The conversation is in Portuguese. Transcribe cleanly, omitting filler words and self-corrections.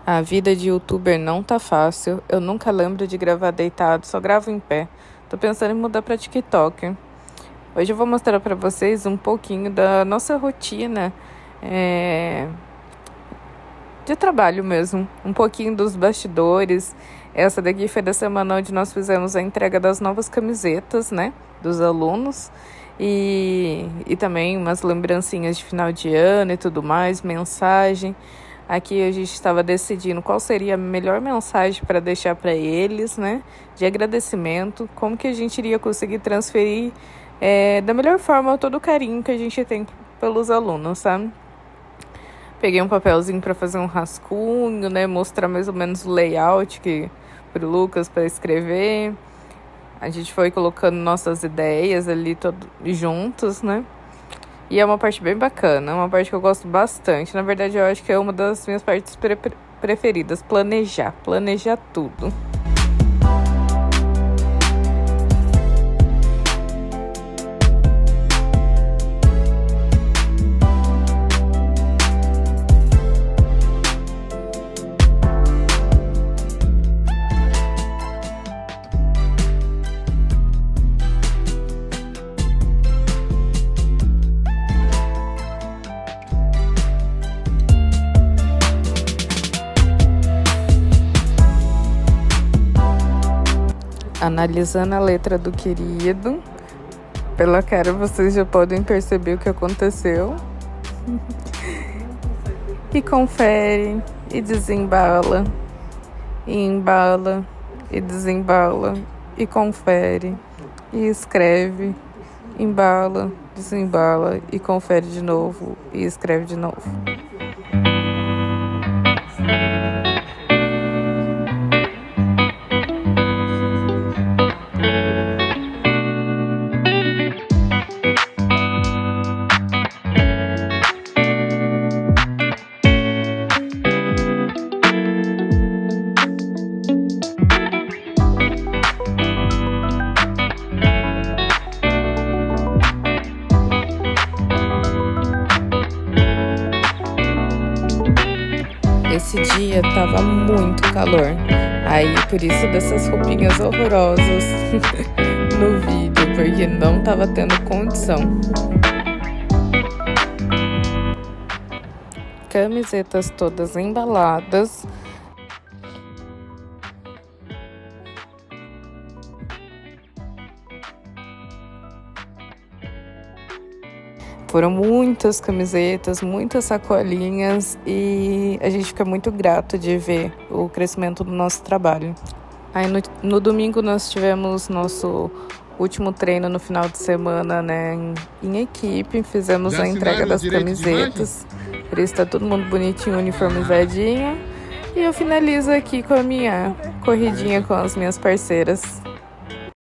A vida de youtuber não tá fácil. Eu nunca lembro de gravar deitado, só gravo em pé. Tô pensando em mudar pra TikTok. Hoje eu vou mostrar pra vocês um pouquinho da nossa rotina de trabalho mesmo. Um pouquinho dos bastidores. Essa daqui foi da semana onde nós fizemos a entrega das novas camisetas, né? Dos alunos. E também umas lembrancinhas de final de ano e tudo mais, mensagem. Aqui a gente estava decidindo qual seria a melhor mensagem para deixar para eles, né? De agradecimento, como que a gente iria conseguir transferir da melhor forma todo o carinho que a gente tem pelos alunos, sabe? Peguei um papelzinho para fazer um rascunho, né? Mostrar mais ou menos o layout para o Lucas para escrever. A gente foi colocando nossas ideias ali todos juntos, né? E é uma parte bem bacana, é uma parte que eu gosto bastante. Na verdade, eu acho que é uma das minhas partes preferidas, planejar tudo. Analisando a letra do querido, pela cara vocês já podem perceber o que aconteceu. E confere, e desembala, e embala, e desembala, e confere, e escreve, embala, desembala, e confere de novo, e escreve de novo. Esse dia tava muito calor, aí por isso dessas roupinhas horrorosas no vídeo, porque não tava tendo condição. Camisetas todas embaladas. Foram muitas camisetas, muitas sacolinhas e a gente fica muito grato de ver o crescimento do nosso trabalho. Aí no domingo nós tivemos nosso último treino no final de semana, né, em equipe. Fizemos a entrega das camisetas. Por isso tá todo mundo bonitinho, uniformizadinho. E eu finalizo aqui com a minha corridinha com as minhas parceiras.